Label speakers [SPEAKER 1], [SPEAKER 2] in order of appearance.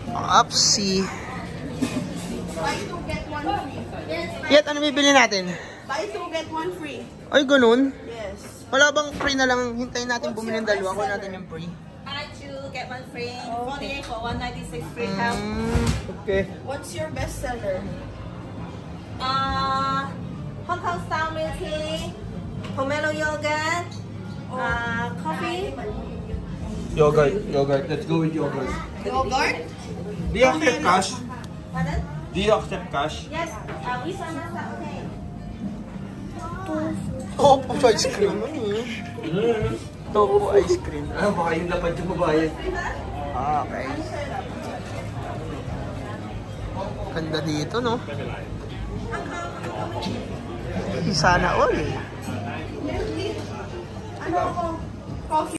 [SPEAKER 1] Upsi.
[SPEAKER 2] Buy 2, get 1 free.
[SPEAKER 1] Yet, ano bibili natin?
[SPEAKER 2] Buy 2, get 1 free.
[SPEAKER 1] Ay, ganun?
[SPEAKER 2] Yes.
[SPEAKER 1] Wala bang free na lang? Hintayin natin bumili ng dalawa. Kuha natin yung free.
[SPEAKER 3] Buy 2, get 1 free. 48 for 196 free help.
[SPEAKER 1] Okay.
[SPEAKER 2] What's your best seller?
[SPEAKER 3] Hong Kong style milk tea, pomelo yogurt, coffee.
[SPEAKER 4] Yogurt. Let's go with yogurt.
[SPEAKER 2] Yogurt?
[SPEAKER 4] Do you accept cash?
[SPEAKER 3] Pardon?
[SPEAKER 4] Do you accept cash?
[SPEAKER 3] Yes, we send us that, okay.
[SPEAKER 1] Topo ice cream. Topo ice cream.
[SPEAKER 4] Ah, baka yung lapad yung babae.
[SPEAKER 1] Okay. Ganda dito, no? Sana all.
[SPEAKER 2] Ano ako? Coffee.